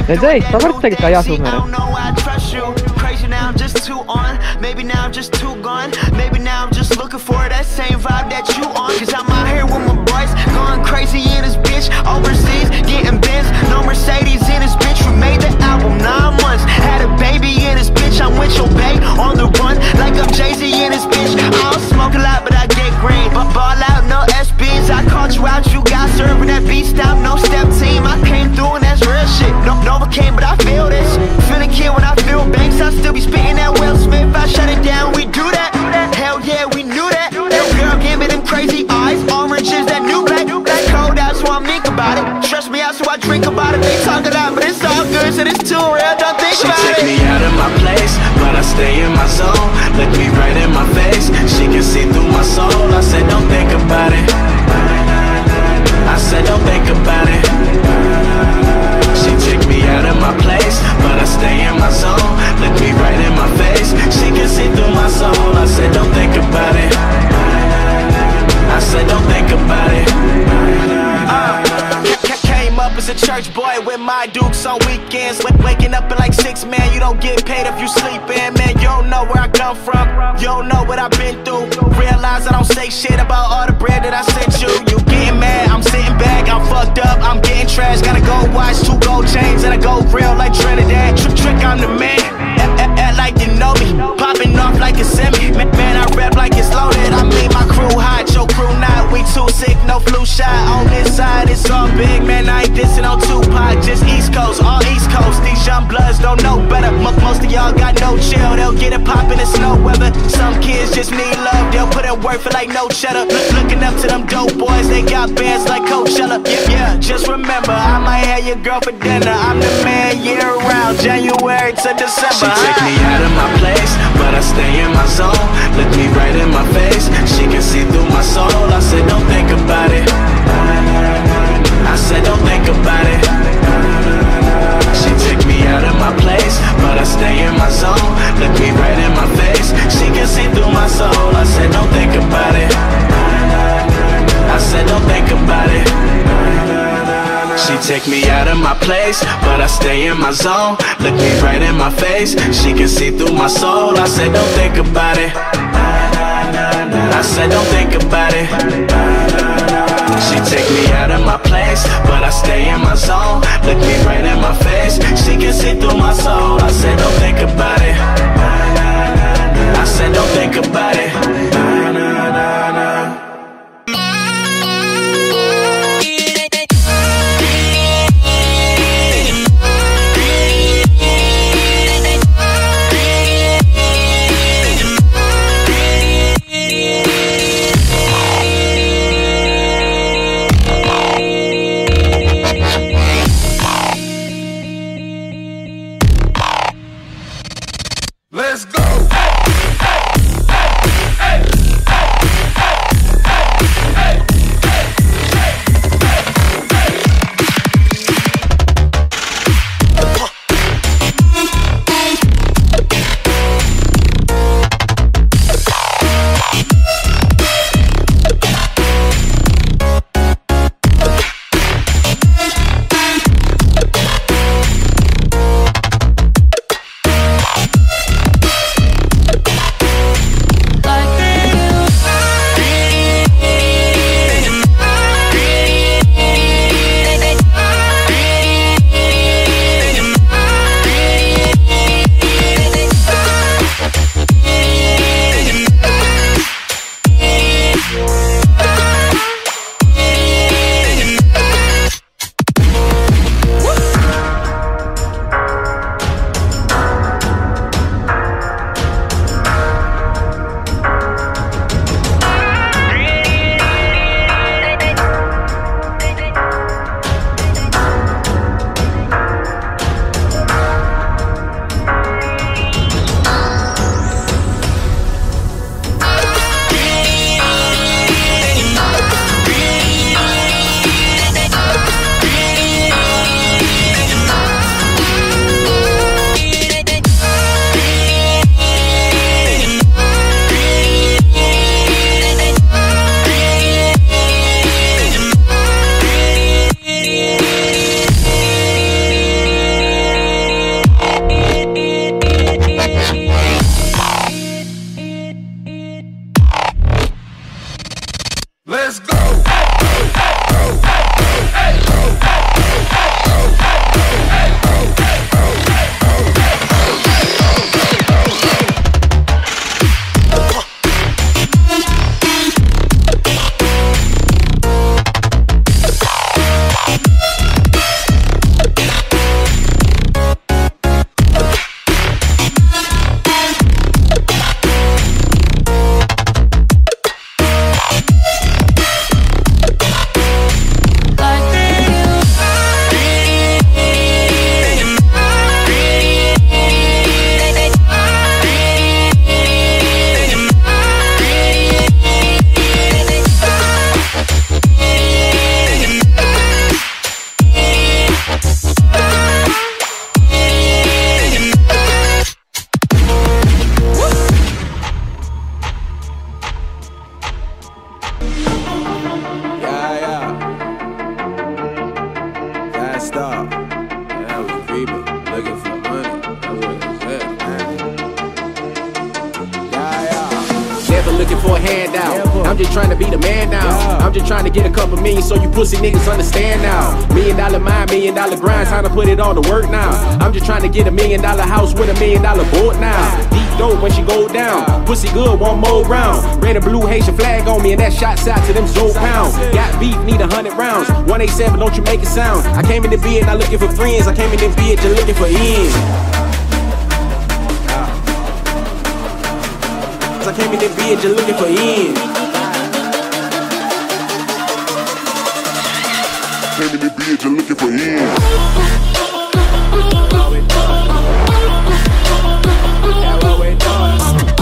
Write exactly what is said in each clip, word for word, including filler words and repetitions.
Redzēji, savarts tagad kā jāsūmē. Now I'm just too on, maybe now I'm just too gone. Maybe now I'm just looking for that same vibe that you on. Cause I'm out here with my boys, going crazy in this bitch. Overseas, getting Benz, no Mercedes in this bitch. We made the album nine months, had a baby in this bitch. I'm with your babe, on the run, like I'm Jay-Z in this bitch. I don't smoke a lot, but I get green. But ball out, no S Bs, I caught you out, you got serving that beat stop, no step team. I came through and that's real shit. No, Nova came, but I feel this. Feel the kid when I feel banks, I still be spitting that Will Smith. I shut it down, we do that. Hell yeah, we knew that. Yo, girl, give me them crazy eyes. Orange is that new black. Black cold out, so I'm think about it. Trust me out, so I drink about it. They talk it out, but it's all good, so it's too real. Don't think about it. She take me out of my place, but I stay in my zone. Look me right in my face, she can see through my soul. I said, don't think about it. I said, don't think about it. She took me out of my place, but I stay in my zone. Look me right in my face, she can see through my soul. I said, don't think about it. I said, don't think about it. uh, Came up as a church boy with my dukes on weekends. Waking up at like six, man, you don't get paid if you sleepin'. Man, you don't know where I come from, you don't know what I've been through. Realize I don't say shit about all the bread that I sent you. You getting mad, I'm sitting back, I'm fucked up, I'm getting trash. Gotta go watch two gold chains and I go real like Trinidad. Trick, trick, I'm the man, act, act, act like you know me. Popping off like a semi, man, man, I rap like it's loaded. I mean my crew hot, your crew not. We too sick, no flu shot. On this side, it's all big, man, I ain't dissing on Tupac. Just East Coast, all East Coast. These young bloods don't know better. M most of y'all got no chill, they'll get it poppin' in snow weather. Some kids just need love, they'll put in work for like no cheddar. Look, looking up to them dope boys, they got bands like Coachella. Yeah, yeah, just remember, I might have your girl for dinner. I'm the man year round, January to December. She take me out of my place, but I stay in my zone. Look me right in my face, she can see through my soul. I said, don't think about it. I said, don't think about it. She took me out of my place, but I stay in my zone. Look me right in my face, she can see through my soul. I said, don't think about it. I said, don't think about it. She take me out of my place, but I stay in my zone. Look me right in my face, she can see through my soul. I said, don't think about it. I said, don't think about it. She take me out of my place, but I stay in my zone. Look me right in my face, she can see through my soul. I said, don't think about it. I said, don't think about it. messed up. Yeah, I was creeping, looking for money. That's what it said, man. Yeah, yeah. Never looking for a handout. I'm just trying to be the man now. I'm just trying to get a couple million so you pussy niggas understand now. Million dollar mind, million dollar grind, time to put it all to work now. I'm just trying to get a million dollar house with a million dollar boat now. Deep dope when she go down. Pussy good, one more round. Red and blue Haitian flag on me and that shot's out to them Zoe pounds. Got beef, need a hundred rounds. one eighty-seven, don't you make it sound. I came in the bed not looking for friends. I came in the bed just looking for ends. I came in the bed just looking for ends. Came in the bed just looking for ends. That's what we doing.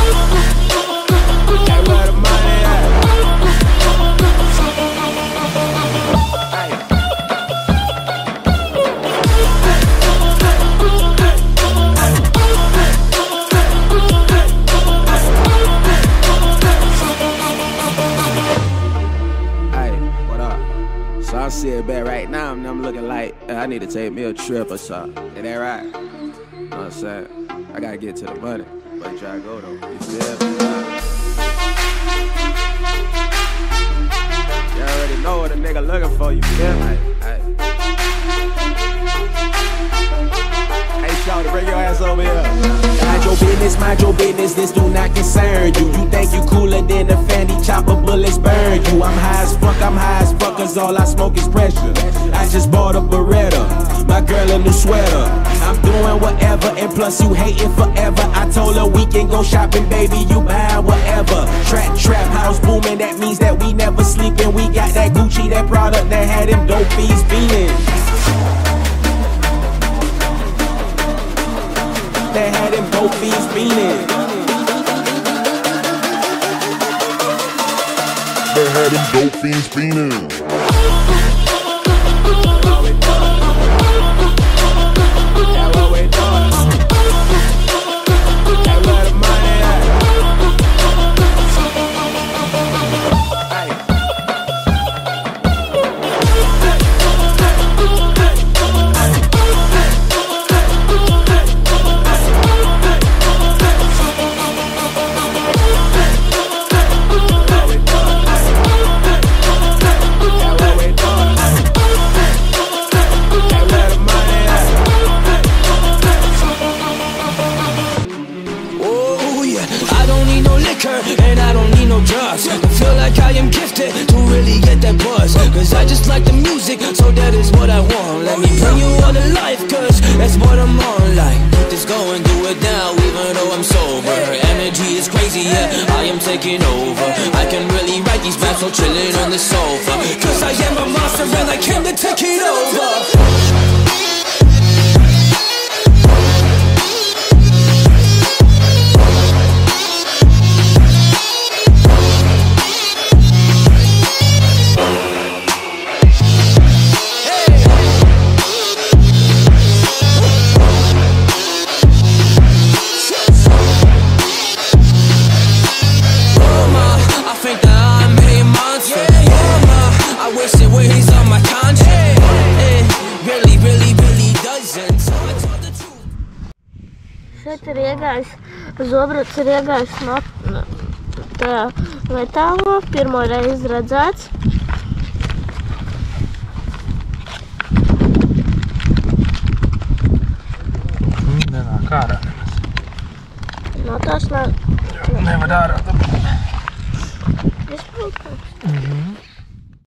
That's where the money at. So I sit back right now and I'm looking like uh, I need to take me a trip or something. Is that right? You know what I'm saying? I gotta get to the money. But try to go though. You feel me? You already know what a nigga looking for, you feel me? Hey, hey, shawty, bring your ass over here. Mind your business, mind your business, this do not concern you. You think you cooler than the Fendi chopper bullets burn you. I'm high as fuck, I'm high as fuck, cause all I smoke is pressure. I just bought a Beretta, my girl a new sweater. I'm doing whatever, and plus you hating forever. I told her we can go shopping, baby, you buy whatever. Trap, trap, house booming, that means that we never sleeping. We got that Gucci, that product that had them dope fiends feeling. That had them dope fiends feeling. They had them dope fiends fiending. That's what we doing. That's where the money at. And I don't need no drugs. I feel like I am gifted to really get that buzz. Cause I just like the music, so that is what I want. Let me bring you all to life, cause that's what I'm on. Like, just go and do it now, even though I'm sober. Energy is crazy, yeah, I am taking over. I can really write these raps while chilling on the sofa. Cause I am a monster and I came to take it over. Šeit ir iegājis, zobrats ir iegājis no tajā metālo, pirmo reizi redzēts. Nenāk ārā. No tās ne... Nevar ārā. Vispilkums. Mhm.